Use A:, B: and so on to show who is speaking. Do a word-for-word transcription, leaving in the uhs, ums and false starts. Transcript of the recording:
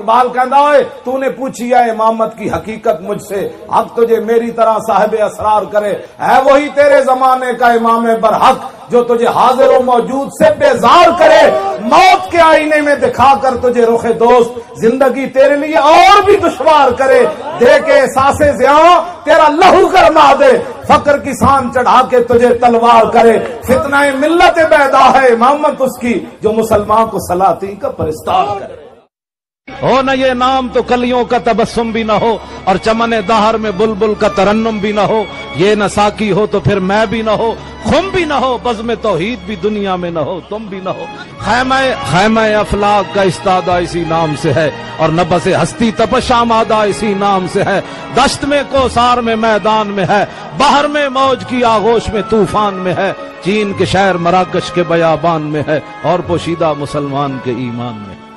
A: اقبال کہندا ہوئے تو نے پوچھی ہے امامت کی حقیقت مجھ سے، حق تجھے میری طرح صاحب اسرار کرے، ہے وہی تیرے زمانے کا امام برحق جو تجھے حاضر و موجود سے بیزار کرے، موت کے آئینے میں دکھا کر تجھے رخ دوست زندگی تیرے لیے اور بھی دشوار کرے، دے کے احساس زیاں تیرا لہو گرما دے، فقر کی سان چڑھا کے تجھے تلوار کرے، فتنہ ملت بیدا ہے امامت اس کی جو مسلمان کو سلاطین کا پرستار کرے۔ ہو نہ یہ نام تو کلیوں کا تبسم بھی نہ ہو، اور چمن دہر میں بلبل کا ترنم بھی نہ ہو، یہ نہ ساقی ہو تو پھر میں بھی نہ ہو، خم بھی نہ ہو، بزم توحید بھی دنیا میں نہ ہو، تم بھی نہ ہو۔ خیمہ خیمہ افلاق کا استادہ اسی نام سے ہے، اور نبض ہستی تپش آمادہ اسی نام سے ہے، دشت میں کوثار میں میدان میں ہے، بحر میں موج کی آغوش میں طوفان میں ہے، چین کے شہر مراکش کے بیابان میں ہے، اور پوشیدہ مسلمان کے ایمان میں۔